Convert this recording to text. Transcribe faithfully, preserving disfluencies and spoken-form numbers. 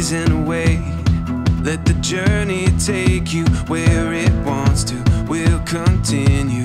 blazing away. Let the journey take you where it wants to. We'll continue.